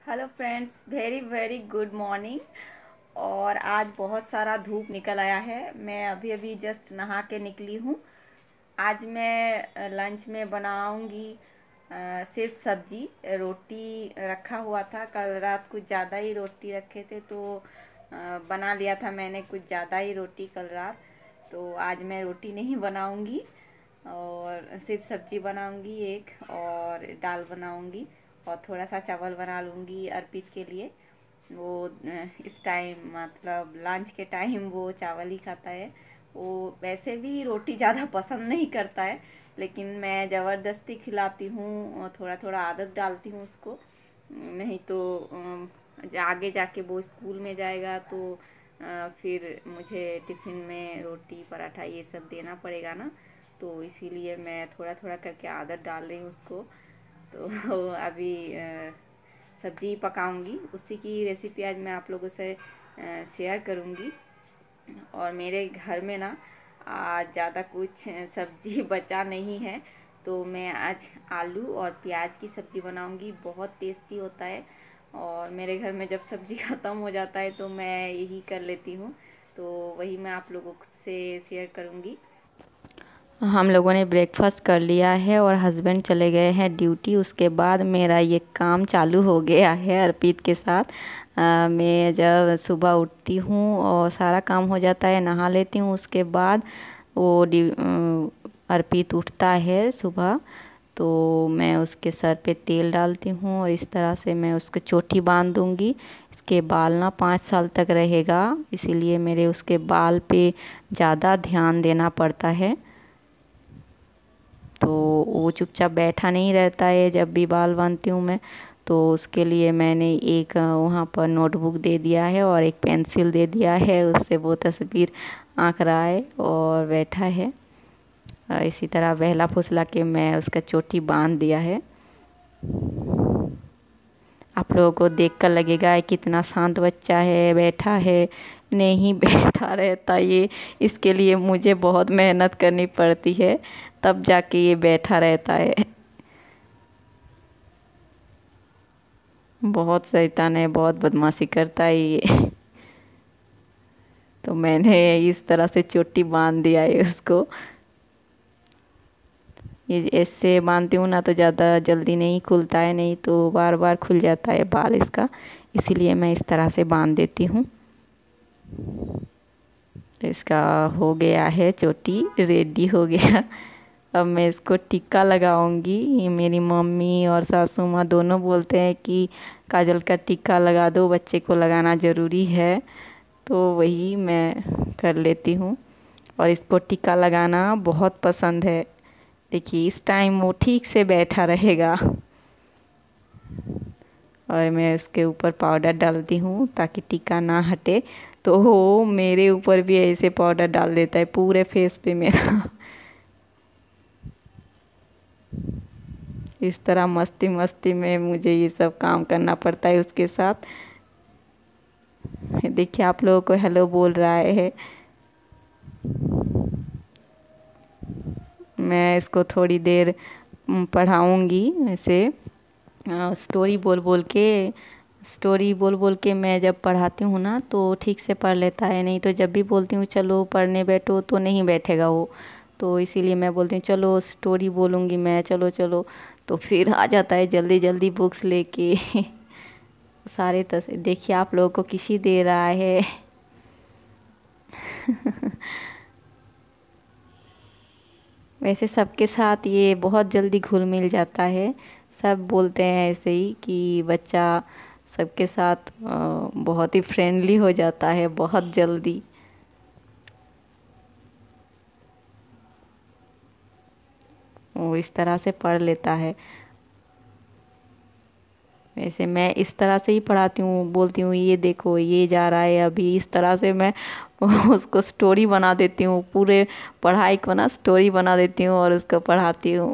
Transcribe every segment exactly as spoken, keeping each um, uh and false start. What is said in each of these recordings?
Hello friends, very very good morning. और आज बहुत सारा धूप निकल आया है। मैं अभी अभी जस्ट नहा के निकली हूँ। आज मैं लंच में बनाऊँगी अ, सिर्फ सब्जी। रोटी रखा हुआ था, कल रात कुछ ज़्यादा ही रोटी रखे थे तो अ, बना लिया था मैंने कुछ ज़्यादा ही रोटी कल रात। तो आज मैं रोटी नहीं बनाऊँगी और सिर्फ सब्जी बनाऊँगी एक, और दाल बनाऊँगी और थोड़ा सा चावल बना लूँगी अर्पित के लिए। वो अ, इस टाइम मतलब लंच के टाइम वो चावल ही खाता है। वो वैसे भी रोटी ज़्यादा पसंद नहीं करता है, लेकिन मैं ज़बरदस्ती खिलाती हूँ और थोड़ा थोड़ा आदत डालती हूँ उसको। नहीं तो अ, आगे जाके वो स्कूल में जाएगा तो अ, फिर मुझे टिफ़िन में रोटी पराठा ये सब देना पड़ेगा ना। तो इसीलिए मैं थोड़ा थोड़ा करके आदत डाल रही हूँ उसको। तो अभी अ, सब्जी पकाऊंगी, उसी की रेसिपी आज मैं आप लोगों से शेयर करूंगी। और मेरे घर में ना आज ज़्यादा कुछ सब्जी बचा नहीं है, तो मैं आज आलू और प्याज की सब्ज़ी बनाऊंगी। बहुत टेस्टी होता है। और मेरे घर में जब सब्ज़ी ख़त्म हो जाता है तो मैं यही कर लेती हूँ, तो वही मैं आप लोगों से शेयर करूँगी। हम लोगों ने ब्रेकफास्ट कर लिया है और हस्बैंड चले गए हैं ड्यूटी। उसके बाद मेरा ये काम चालू हो गया है अर्पित के साथ। अ, मैं जब सुबह उठती हूँ और सारा काम हो जाता है, नहा लेती हूँ, उसके बाद वो ड्यू- अ, अर्पित उठता है सुबह, तो मैं उसके सर पे तेल डालती हूँ और इस तरह से मैं उसको चोटी बांध दूँगी। इसके बाल ना पाँच साल तक रहेगा, इसीलिए मेरे उसके बाल पे ज़्यादा ध्यान देना पड़ता है। तो वो चुपचाप बैठा नहीं रहता है जब भी बाल बांधती हूँ मैं। तो उसके लिए मैंने एक अ, वहाँ पर नोटबुक दे दिया है और एक पेंसिल दे दिया है, उससे वो तस्वीर आँक रहा है और बैठा है। अ, इसी तरह बहला फुसला के मैं उसका चोटी बांध दिया है। आप लोगों को देखकर लगेगा ये कितना शांत बच्चा है, बैठा है। नहीं बैठा रहता ये, इसके लिए मुझे बहुत मेहनत करनी पड़ती है, तब जाके ये बैठा रहता है। बहुत शैतान है, बहुत बदमाशी करता है ये। तो मैंने इस तरह से चोटी बांध दिया है उसको। ये ऐसे बांधती हूँ ना तो ज़्यादा जल्दी नहीं खुलता है, नहीं तो बार बार खुल जाता है बाल इसका, इसीलिए मैं इस तरह से बांध देती हूँ। तो इसका हो गया है चोटी रेडी हो गया। अब मैं इसको टिक्का लगाऊंगी। ये मेरी मम्मी और सासू माँ दोनों बोलते हैं कि काजल का टिक्का लगा दो, बच्चे को लगाना ज़रूरी है, तो वही मैं कर लेती हूँ। और इसको टिक्का लगाना बहुत पसंद है। देखिए इस टाइम वो ठीक से बैठा रहेगा और मैं उसके ऊपर पाउडर डालती हूँ ताकि टिक्का ना हटे। तो वो मेरे ऊपर भी ऐसे पाउडर डाल देता है पूरे फेस पे मेरा। इस तरह मस्ती मस्ती में मुझे ये सब काम करना पड़ता है उसके साथ। देखिए आप लोगों को हेलो बोल रहा है। मैं इसको थोड़ी देर पढ़ाऊँगी ऐसे, स्टोरी बोल बोल के। स्टोरी बोल बोल के मैं जब पढ़ाती हूँ ना तो ठीक से पढ़ लेता है, नहीं तो जब भी बोलती हूँ चलो पढ़ने बैठो तो नहीं बैठेगा वो। तो इसीलिए मैं बोलती हूँ चलो स्टोरी बोलूँगी मैं, चलो चलो, तो फिर आ जाता है जल्दी जल्दी बुक्स लेके। सारे तस्वीर देखिए आप लोगों को किसी दे रहा है। वैसे सबके साथ ये बहुत जल्दी घुल मिल जाता है। सब बोलते हैं ऐसे ही कि बच्चा सबके साथ अ, बहुत ही फ्रेंडली हो जाता है बहुत जल्दी। वो इस तरह से पढ़ लेता है। वैसे मैं इस तरह से ही पढ़ाती हूँ, बोलती हूँ ये देखो ये जा रहा है अभी, इस तरह से मैं उसको स्टोरी बना देती हूँ, पूरे पढ़ाई को ना स्टोरी बना देती हूँ और उसको पढ़ाती हूँ।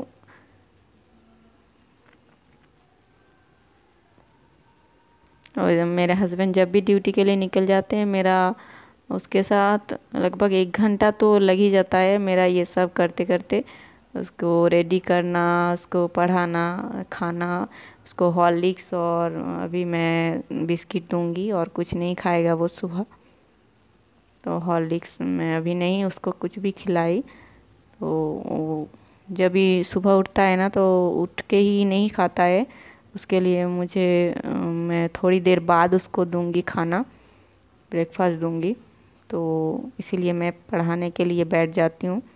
और मेरे हस्बैंड जब भी ड्यूटी के लिए निकल जाते हैं, मेरा उसके साथ लगभग एक घंटा तो लग ही जाता है मेरा ये सब करते करते। उसको रेडी करना, उसको पढ़ाना, खाना, उसको हॉर्लिक्स और अभी मैं बिस्किट दूंगी और कुछ नहीं खाएगा वो सुबह। तो हॉर्लिक्स मैं अभी नहीं उसको कुछ भी खिलाई। तो जब भी सुबह उठता है ना तो उठ के ही नहीं खाता है, उसके लिए मुझे मैं थोड़ी देर बाद उसको दूंगी खाना, ब्रेकफास्ट दूंगी। तो इसीलिए मैं पढ़ाने के लिए बैठ जाती हूँ।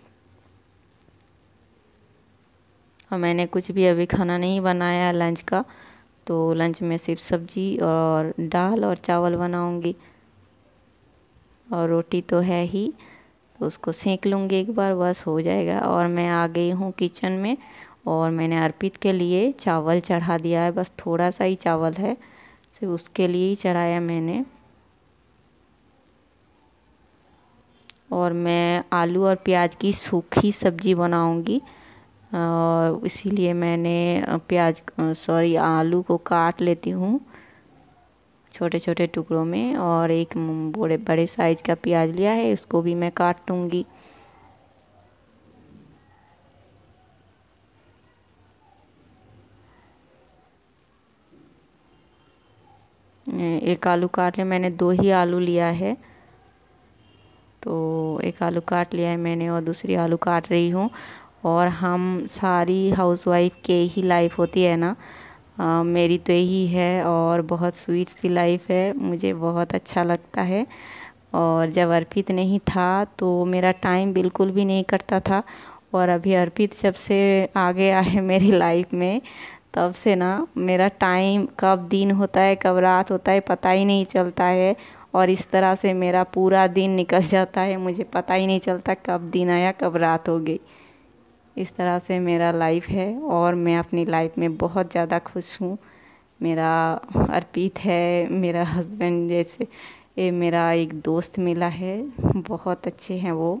और मैंने कुछ भी अभी खाना नहीं बनाया लंच का, तो लंच में सिर्फ सब्जी और दाल और चावल बनाऊंगी, और रोटी तो है ही, तो उसको सेंक लूँगी एक बार, बस हो जाएगा। और मैं आ गई हूँ किचन में, और मैंने अर्पित के लिए चावल चढ़ा दिया है, बस थोड़ा सा ही चावल है, सिर्फ उसके लिए ही चढ़ाया मैंने। और मैं आलू और प्याज की सूखी सब्जी बनाऊंगी, और इसीलिए मैंने प्याज सॉरी आलू को काट लेती हूँ छोटे छोटे टुकड़ों में, और एक बड़े बड़े साइज का प्याज लिया है, उसको भी मैं काट लूँगी। एक आलू काट लिया मैंने, दो ही आलू लिया है, तो एक आलू काट लिया है मैंने और दूसरी आलू काट रही हूँ। और हम सारी हाउसवाइफ के ही लाइफ होती है ना, आ, मेरी तो यही है, और बहुत स्वीट सी लाइफ है, मुझे बहुत अच्छा लगता है। और जब अर्पित नहीं था तो मेरा टाइम बिल्कुल भी नहीं कटता था, और अभी अर्पित जब से आ गया है मेरी लाइफ में, तब से ना मेरा टाइम कब दिन होता है कब रात होता है पता ही नहीं चलता है, और इस तरह से मेरा पूरा दिन निकल जाता है, मुझे पता ही नहीं चलता कब दिन आया कब रात हो गई। इस तरह से मेरा लाइफ है, और मैं अपनी लाइफ में बहुत ज़्यादा खुश हूँ। मेरा अर्पित है, मेरा हस्बैंड, जैसे ये मेरा एक दोस्त मिला है, बहुत अच्छे हैं वो।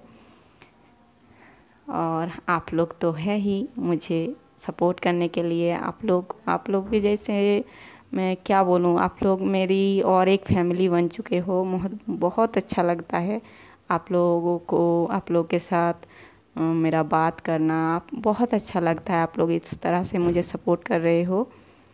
और आप लोग तो है ही मुझे सपोर्ट करने के लिए, आप लोग आप लोग भी, जैसे मैं क्या बोलूँ, आप लोग मेरी और एक फैमिली बन चुके हो, बहुत बहुत अच्छा लगता है आप लोगों को, आप लोग के साथ अ, मेरा बात करना आप बहुत अच्छा लगता है, आप लोग इस तरह से मुझे सपोर्ट कर रहे हो।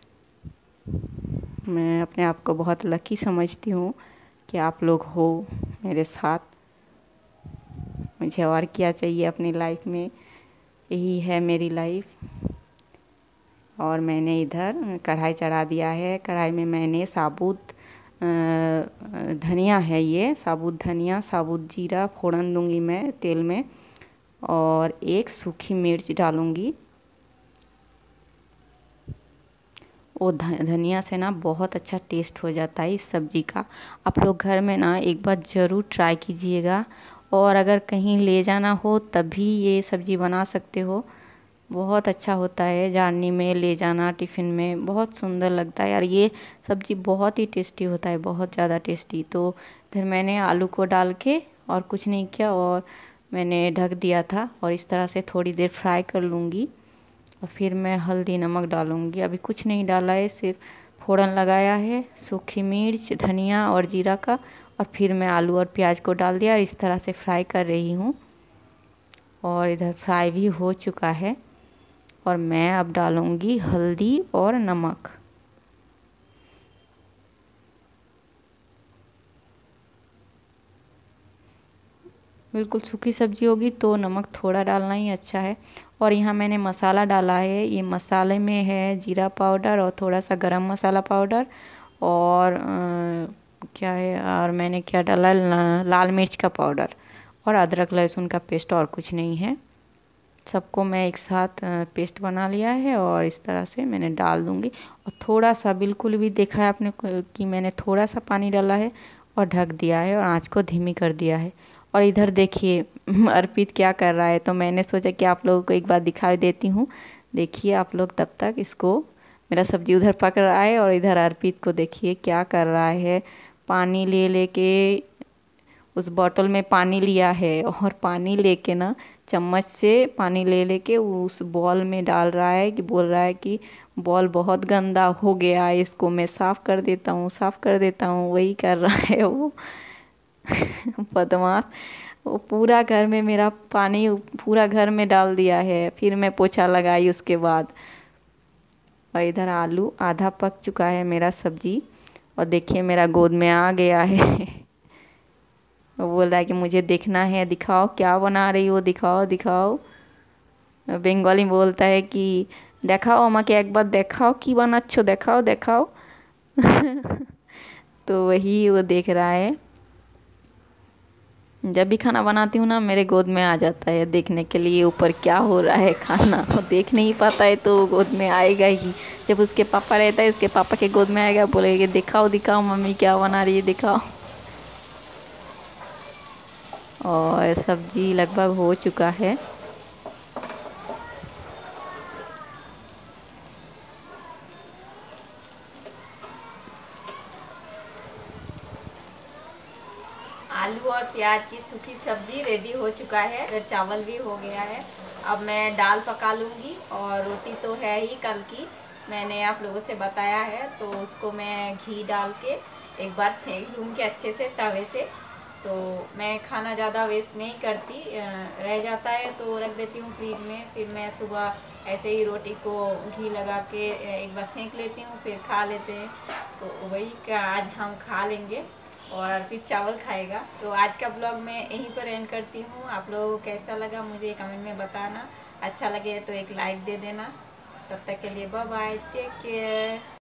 मैं अपने आप को बहुत लकी समझती हूँ कि आप लोग हो मेरे साथ। मुझे और क्या चाहिए अपनी लाइफ में, यही है मेरी लाइफ। और मैंने इधर कढ़ाई चढ़ा दिया है, कढ़ाई में मैंने साबुत धनिया है, ये साबुत धनिया साबुत जीरा फोड़न दूंगी मैं तेल में, और एक सूखी मिर्च डालूंगी। वो धनिया से ना बहुत अच्छा टेस्ट हो जाता है इस सब्ज़ी का। आप लोग घर में ना एक बार ज़रूर ट्राई कीजिएगा, और अगर कहीं ले जाना हो तभी ये सब्ज़ी बना सकते हो, बहुत अच्छा होता है जार्नी में ले जाना, टिफ़िन में बहुत सुंदर लगता है यार, ये सब्ज़ी बहुत ही टेस्टी होता है, बहुत ज़्यादा टेस्टी। तो इधर मैंने आलू को डाल के और कुछ नहीं किया, और मैंने ढक दिया था, और इस तरह से थोड़ी देर फ्राई कर लूँगी, और फिर मैं हल्दी नमक डालूँगी। अभी कुछ नहीं डाला है, सिर्फ फोड़न लगाया है सूखी मिर्च धनिया और जीरा का, और फिर मैं आलू और प्याज को डाल दिया और इस तरह से फ्राई कर रही हूँ। और इधर फ्राई भी हो चुका है, और मैं अब डालूँगी हल्दी और नमक। बिल्कुल सूखी सब्जी होगी तो नमक थोड़ा डालना ही अच्छा है। और यहाँ मैंने मसाला डाला है, ये मसाले में है जीरा पाउडर और थोड़ा सा गरम मसाला पाउडर, और आ, क्या है, और मैंने क्या डाला, लाल मिर्च का पाउडर और अदरक लहसुन का पेस्ट, और कुछ नहीं है। सबको मैं एक साथ पेस्ट बना लिया है, और इस तरह से मैंने डाल दूँगी। और थोड़ा सा, बिल्कुल भी देखा है आपने कि मैंने थोड़ा सा पानी डाला है और ढक दिया है, और आँच को धीमी कर दिया है। और इधर देखिए अर्पित क्या कर रहा है, तो मैंने सोचा कि आप लोगों को एक बार दिखा देती हूँ। देखिए आप लोग तब तक इसको, मेरा सब्जी उधर पक रहा है, और इधर अर्पित को देखिए क्या कर रहा है, पानी ले लेके उस बॉटल में पानी लिया है, और पानी लेके ना चम्मच से पानी ले लेके उस बॉल में डाल रहा है, कि बोल रहा है कि बॉल बहुत गंदा हो गया है, इसको मैं साफ़ कर देता हूँ साफ़ कर देता हूँ, वही कर रहा है वो बदमाश। वो पूरा घर में मेरा पानी पूरा घर में डाल दिया है। फिर मैं पोछा लगाई उसके बाद। और इधर आलू आधा पक चुका है मेरा सब्जी। और देखिए मेरा गोद में आ गया है। वो बोल रहा है कि मुझे देखना है, दिखाओ क्या बना रही हो, दिखाओ दिखाओ। बंगाली में बोलता है कि देखाओ আমাকে একবার देखाओ की বানাচ্ছো, देखाओ देखाओ। तो वही वो देख रहा है। जब भी खाना बनाती हूँ ना मेरे गोद में आ जाता है देखने के लिए ऊपर क्या हो रहा है खाना। वो देख नहीं पाता है तो गोद में आएगा ही। जब उसके पापा रहता है उसके पापा के गोद में आएगा, बोलेगा दिखाओ दिखाओ मम्मी क्या बना रही है, दिखाओ। और सब्जी लगभग हो चुका है। आलू और प्याज की सूखी सब्जी रेडी हो चुका है। इधर चावल भी हो गया है। अब मैं दाल पका लूँगी और रोटी तो है ही कल की, मैंने आप लोगों से बताया है। तो उसको मैं घी डाल के एक बार सेंक लूँगी अच्छे से तवे से। तो मैं खाना ज़्यादा वेस्ट नहीं करती, रह जाता है तो रख देती हूँ फ्रिज में। फिर मैं सुबह ऐसे ही रोटी को घी लगा के एक बार सेंक लेती हूँ, फिर खा लेते हैं। तो वही का आज हम खा लेंगे और अर्पित चावल खाएगा। तो आज का ब्लॉग मैं यहीं पर एंड करती हूँ। आप लोगों को कैसा लगा मुझे कमेंट में बताना। अच्छा लगे तो एक लाइक दे देना। तब तक के लिए बाय बाय, टेक केयर।